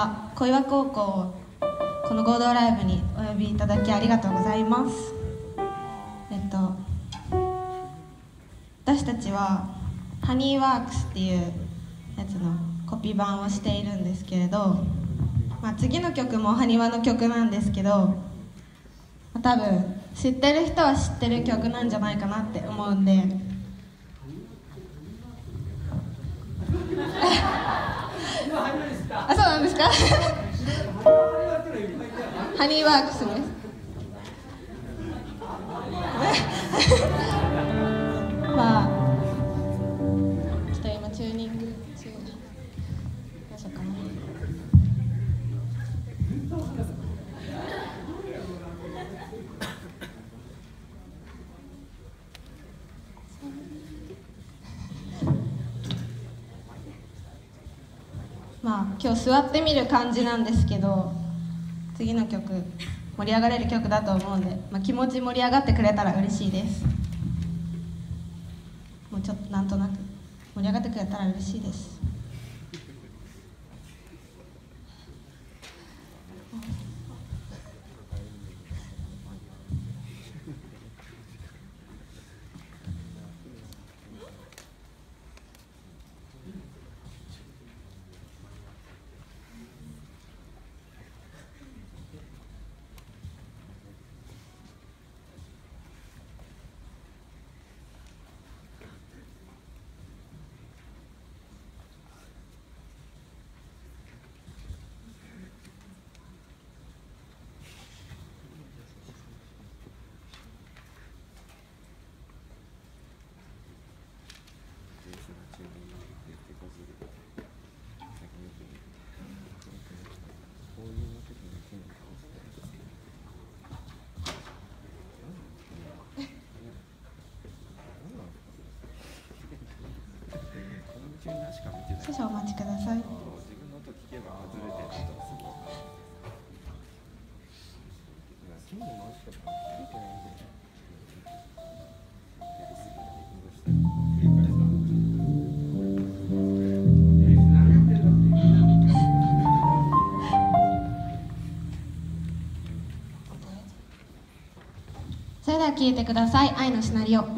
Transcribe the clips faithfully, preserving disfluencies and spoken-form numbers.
は。小岩高校をこの合同ライブにお呼びいただきありがとうございます。えっと私たちはハニーワークスっていうやつのコピー版をしているんですけれど、まあ、次の曲もハニワの曲なんですけど、まあ、多分知ってる人は知ってる曲なんじゃないかなって思うんであ、そうなんですかハニーワークスですまあちょっと今チューニング中どうしようかな。まあ今日座ってみる感じなんですけど、次の曲盛り上がれる曲だと思うんで、まあ、気持ち盛り上がってくれたら嬉しいです。もうちょっとなんとなく盛り上がってくれたら嬉しいです。少々お待ちください。それでは聴いてください。愛のシナリオ。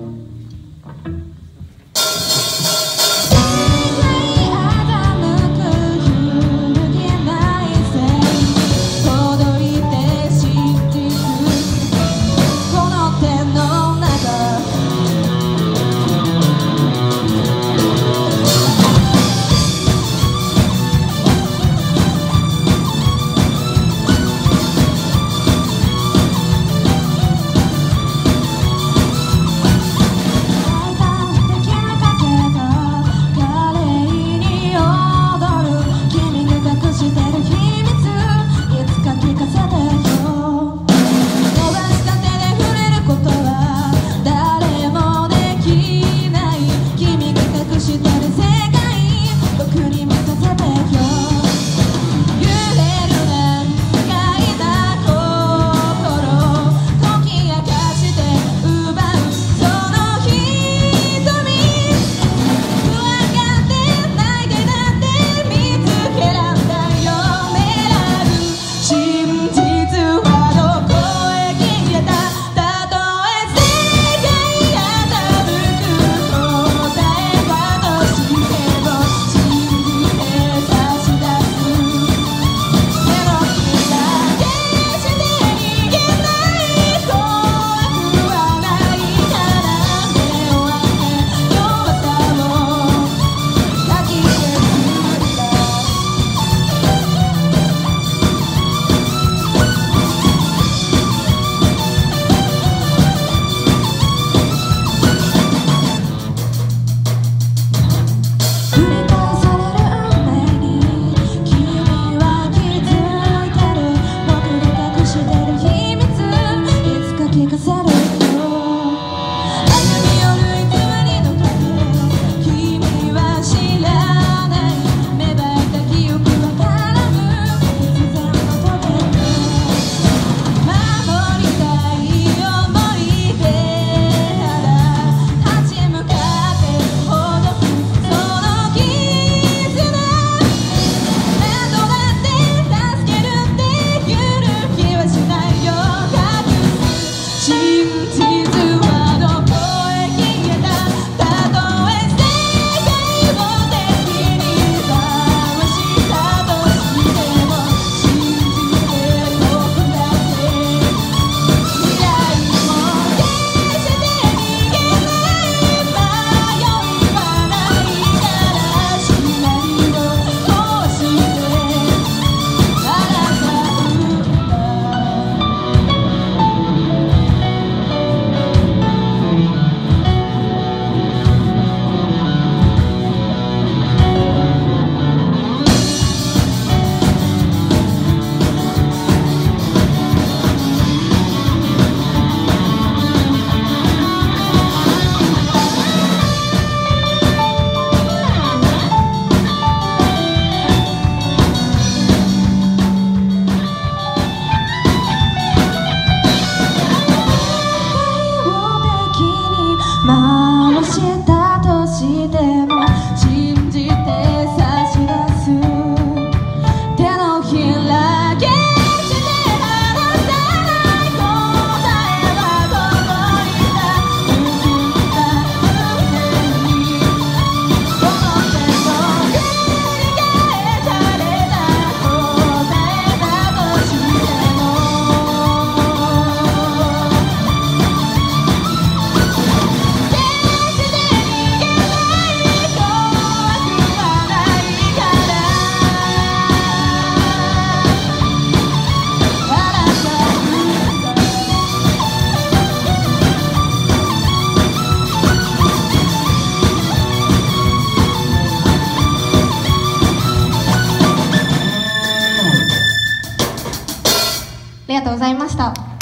りがとうございました。